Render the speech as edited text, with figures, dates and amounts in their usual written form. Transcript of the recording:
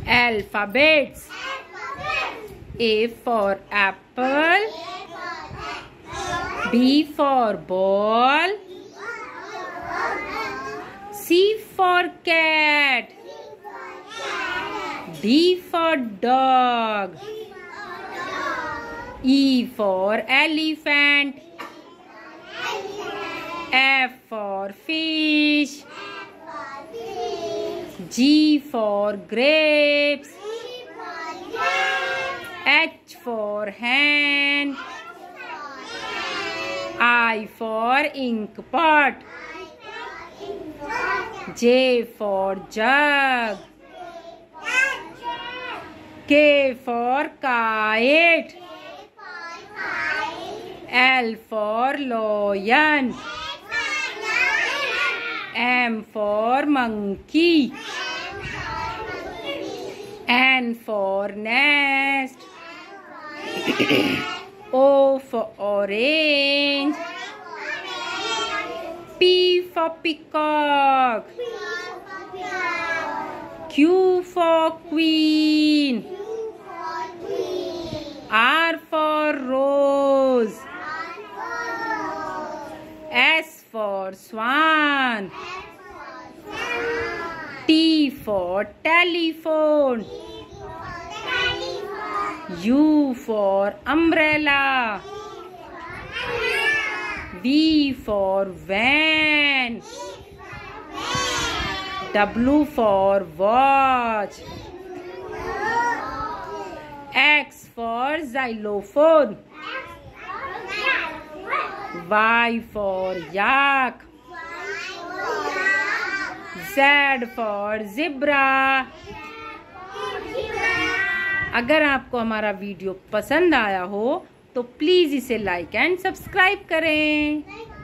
Alphabets. A for apple. B for ball. C for cat. D for dog. E for elephant. F for fish. G for grapes. H for hand. I for ink pot. J for jug. K for kite. L for lion. M for monkey. N for nest. O for orange. P for peacock. Q for queen. R for rose. S for swan. T for telephone. U for umbrella. V for van. W for watch. X for xylophone. Y for yak. Z for zebra. अगर आपको हमारा video पसंद आया हो तो please इसे like and subscribe करें।